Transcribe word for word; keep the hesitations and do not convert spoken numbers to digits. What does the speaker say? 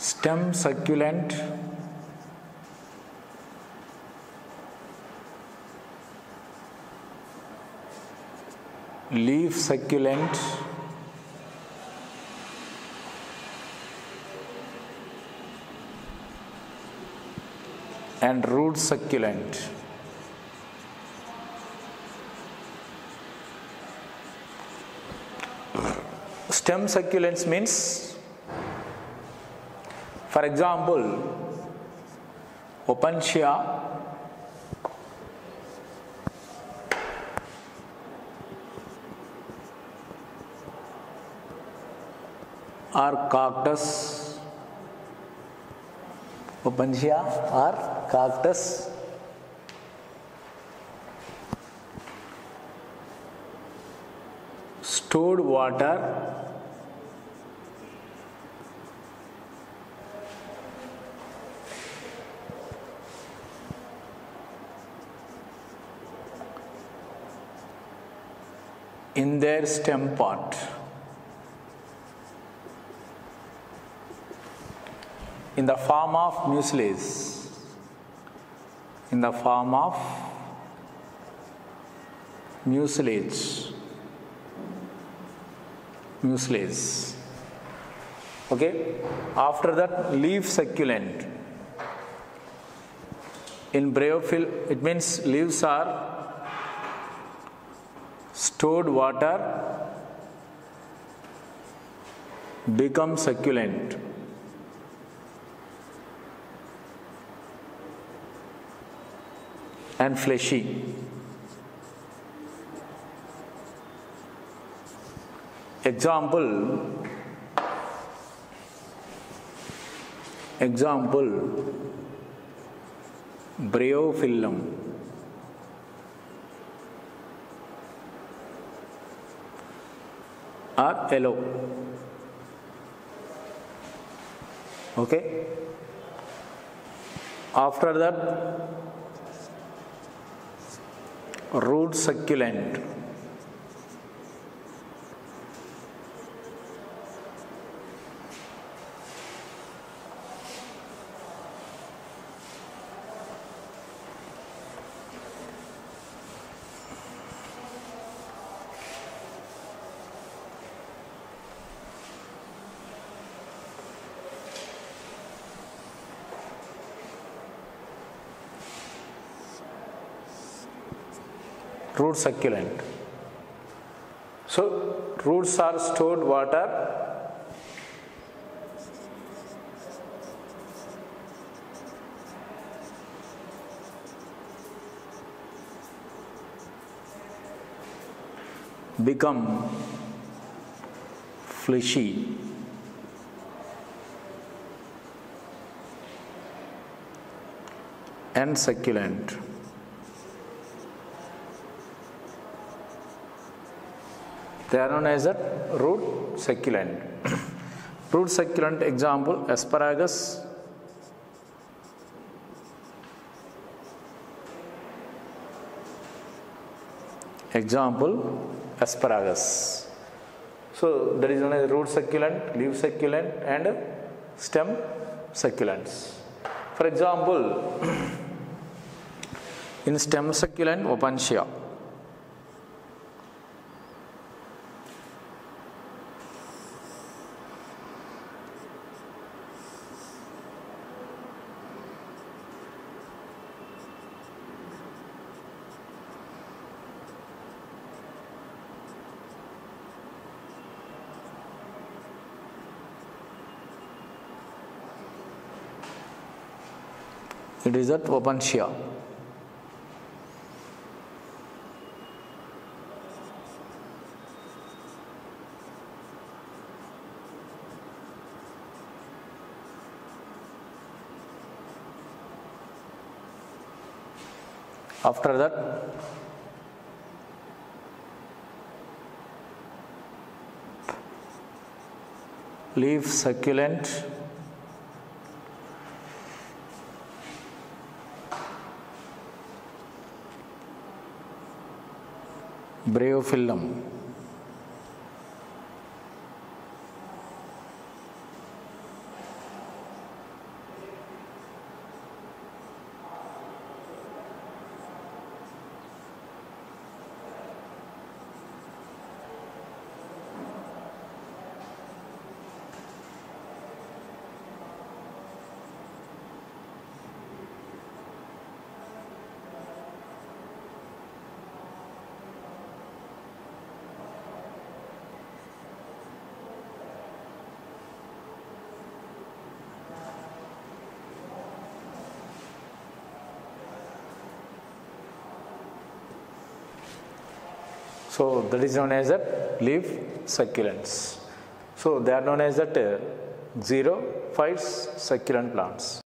stem succulent, leaf succulent, and root succulent. Stem succulents means, for example, Opuntia, or cactus, Opuntia or cactus, stored water, in their stem part. In the form of mucilage, in the form of mucilage, mucilage. Okay. After that, leaf succulent. In bryophyll, it means leaves are stored water, become succulent. And fleshy. Example, example, bryophyllum. Or yellow. Okay. After that, root succulent. Root succulent. So, roots are stored water, become fleshy, and succulent. They are known as a root succulent. Root succulent example, asparagus, example, asparagus. So there is known as root succulent, leaf succulent, and stem succulents. For example, in stem succulent, Opuntia. It is at Opuntia. After that, leaf succulent, bryophyllum, So that is known as that leaf succulents. So they are known as that uh, xerophytes succulent plants.